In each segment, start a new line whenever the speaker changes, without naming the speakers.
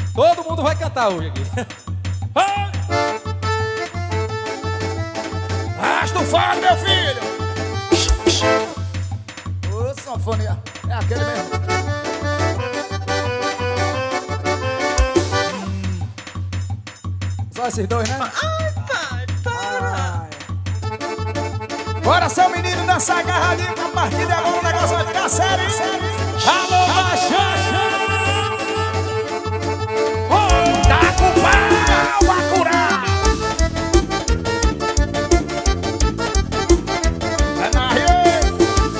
Todo mundo vai cantar hoje aqui.
Arrasta o fado, meu filho. Ô, sanfonia. É aquele mesmo. Só esses dois, né?
Ai, pai, para.
Bora, seu menino, dançar agarradinho. A partir de agora o negócio vai ficar sério. Alô, Baixão! Tá com pau, Bacurá! É na rede!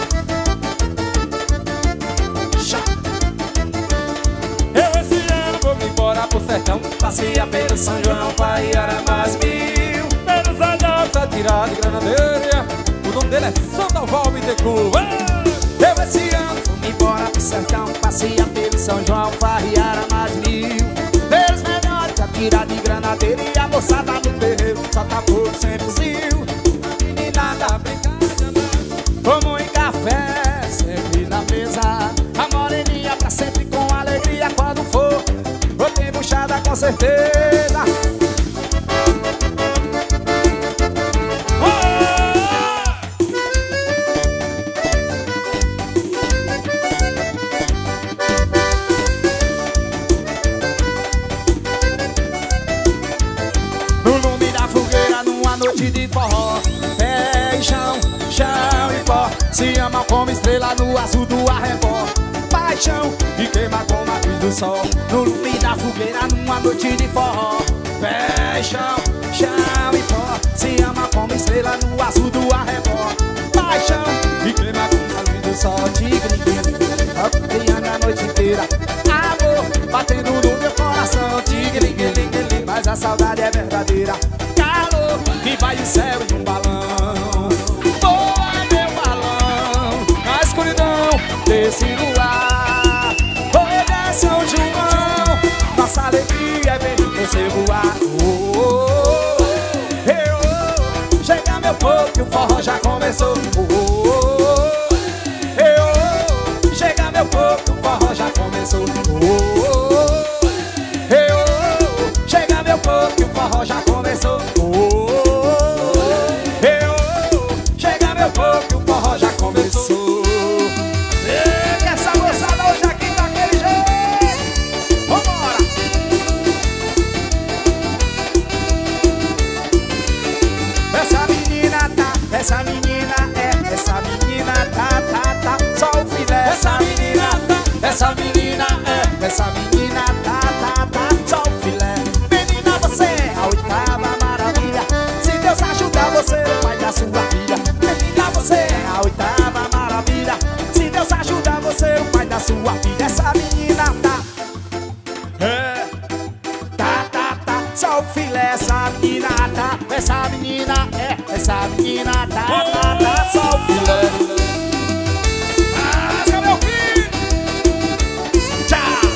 Eu esse ano vou me embora pro sertão. Passeia pelo São João, Baiara mais mil. Pelos anjos, atirado de granadeira. O nome dele é Sandoval Bittencourt.
Eu esse ano vou me embora pro sertão. Passeia pelo São João, Barriara mais mil. Pelos melhores, atira de granadeira. E a moçada no terreiro, só tá fogo sem fuzil. A meninada brincando, como em café, sempre na mesa. A moreninha pra sempre com alegria. Quando for, vou ter buchada com certeza. Noite de forró, pé e chão, chão e pó. Se ama como estrela no azul do arrebó. Paixão e queima como a luz do sol. No lume da fogueira numa noite de forró, pé e chão, chão e pó. Se ama como estrela no azul do arrebó. Paixão e queima como a luz do sol. Tigre, criando a noite inteira. Amor batendo no meu coração. Tigre, mas a saudade é verdadeira. Que vai o céu de um balão. Voa meu balão na escuridão desse luar. Hoje é São João, nossa alegria é ver você voar. Chega meu povo que o forró já começou. Chega meu povo que o forró já começou. Chega meu povo que o forró já começou. Que o forró já começou. E essa moçada hoje aqui tá daquele jeito. Vambora! Essa menina tá, essa menina é, essa menina tá, só o filé. Essa menina tá, essa menina é, essa menina tá, só o filé. Menina, você é a oitava maravilha. Se Deus ajudar você, o pai da sua filha. Você é a oitava maravilha. Se Deus ajudar você, o pai da sua filha. Essa menina tá, tá, só o filé. Essa menina tá, essa menina é, essa menina tá, só o filé. Rasga meu filho. Tchau.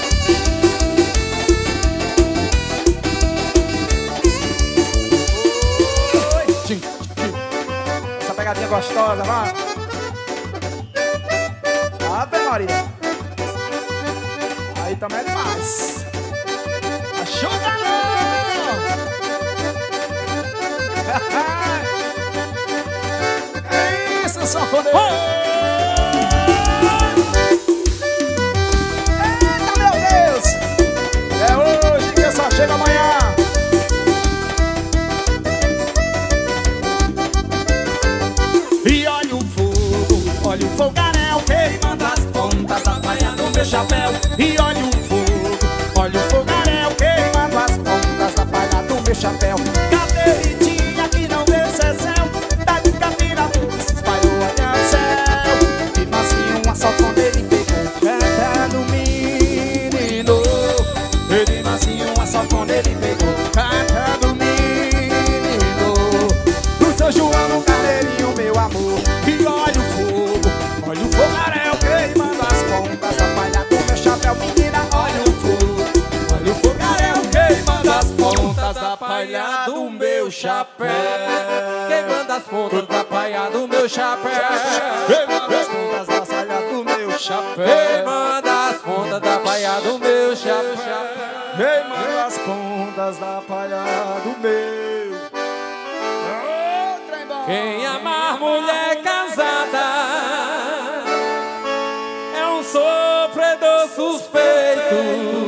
Pegadinha gostosa, vai. Ave Maria. Aí também é demais. Ajuda não. É isso, sanfoneiro. Eita, meu Deus. É hoje que eu só chego amanhã. Olha o fogaréu queimando as pontas da palha do meu chapéu. E olha o fogo, olha o fogaréu queimando as pontas da palha do meu chapéu. Caderritinha que não vê céu, tá de capira tudo se espalhou olhando o céu. E macio uma sanfona ele pegou cantando menino. Ele macio uma sanfona ele pegou cantando menino. No São João no carneirinho meu amor. E olha o fogo, olha o fogaréu queimando as pontas da palha do meu chapéu. Menina, olha o fogo, olha o fogaréu queimando as pontas da palha do meu chapéu.
Queimando as pontas da palha do meu chapéu.
Queimando as pontas da palha do meu chapéu.
Queimando as pontas pontas da paia do meu chapéu.
Queimando as pontas da palha do meu.
Quem amar mulher casada é um sofredor suspeito.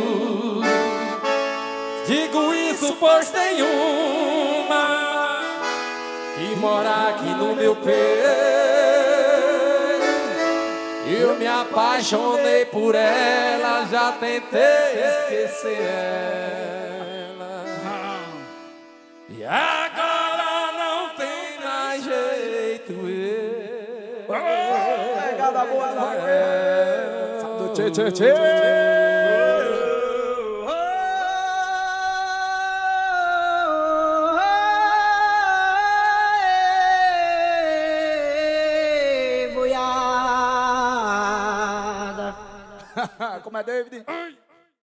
Digo isso pois tem uma que mora aqui no meu peito. Eu me apaixonei por ela, já tentei esquecer ela. E agora não tem mais jeito.
Pegada boa lá. Do tchê, tchê, tchê. Como é, David?